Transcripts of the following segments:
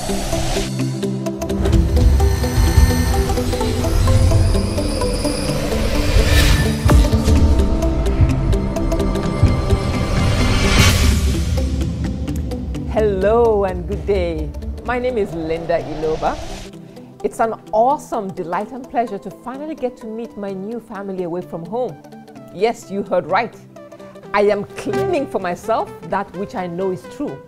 Hello and good day. My name is Linda Iloba. It's an awesome delight and pleasure to finally get to meet my new family away from home. Yes, you heard right. I am claiming for myself that which I know is true.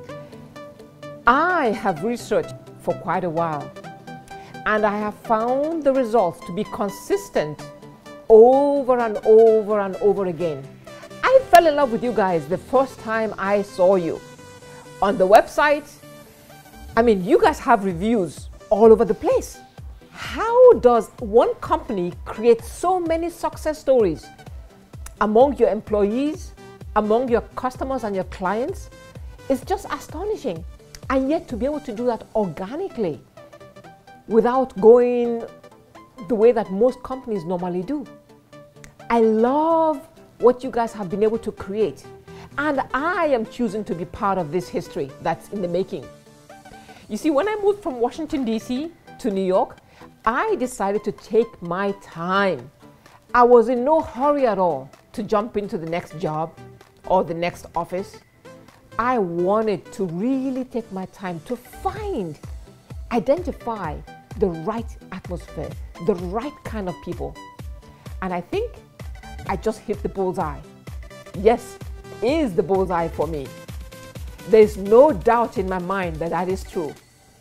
I have researched for quite a while, and I have found the results to be consistent over and over and over again. I fell in love with you guys the first time I saw you. On the website, I mean, you guys have reviews all over the place. How does one company create so many success stories among your employees, among your customers and your clients? It's just astonishing. And yet to be able to do that organically without going the way that most companies normally do. I love what you guys have been able to create. And I am choosing to be part of this history that's in the making. You see, when I moved from Washington, D.C. to New York, I decided to take my time. I was in no hurry at all to jump into the next job or the next office. I wanted to really take my time to identify the right atmosphere, the right kind of people. And I think I just hit the bullseye. Yes, is the bullseye for me. There's no doubt in my mind that that is true.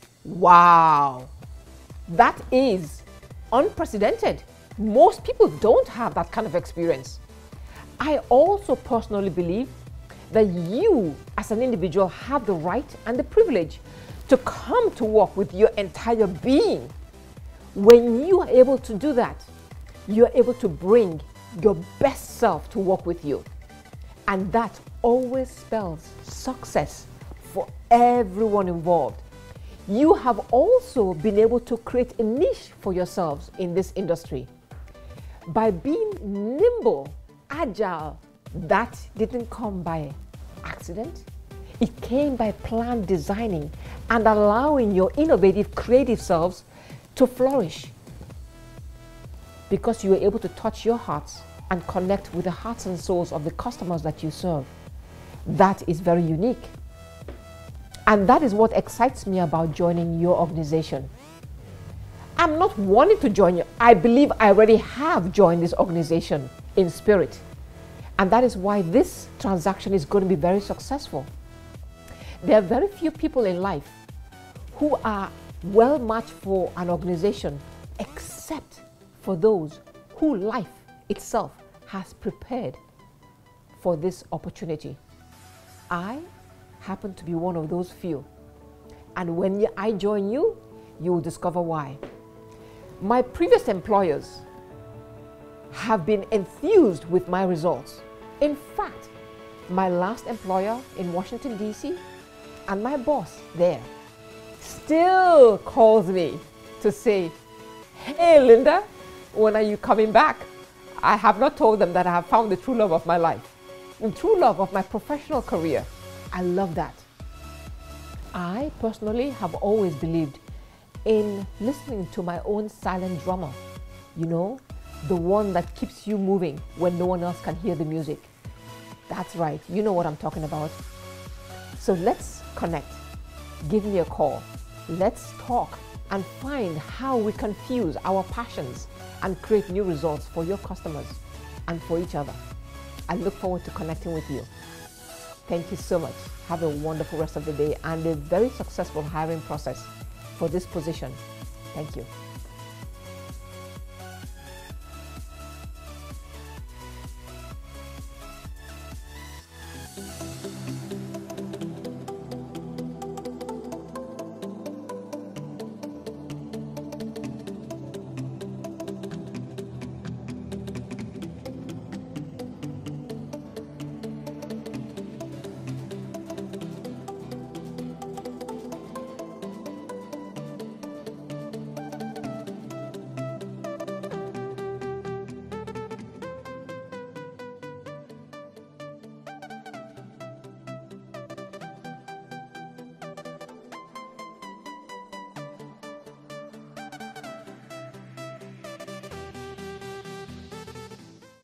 Wow, that is unprecedented. Most people don't have that kind of experience. I also personally believe that you as an individual have the right and the privilege to come to work with your entire being. When you are able to do that, you're able to bring your best self to work with you. And that always spells success for everyone involved. You have also been able to create a niche for yourselves in this industry. By being nimble, agile, that didn't come by accident. It came by planned designing and allowing your innovative, creative selves to flourish. Because you were able to touch your hearts and connect with the hearts and souls of the customers that you serve. That is very unique. And that is what excites me about joining your organization. I'm not wanting to join you. I believe I already have joined this organization in spirit. And that is why this transaction is going to be very successful. There are very few people in life who are well matched for an organization except for those who life itself has prepared for this opportunity. I happen to be one of those few. And when I join you, you will discover why. My previous employers have been enthused with my results. In fact, my last employer in Washington, D.C., and my boss there still calls me to say, "Hey, Linda, when are you coming back?" I have not told them that I have found the true love of my life, the true love of my professional career. I love that. I personally have always believed in listening to my own silent drummer, you know, the one that keeps you moving when no one else can hear the music. That's right, you know what I'm talking about. So let's connect. Give me a call. Let's talk and find how we can fuse our passions and create new results for your customers and for each other. I look forward to connecting with you. Thank you so much. Have a wonderful rest of the day and a very successful hiring process for this position. Thank you.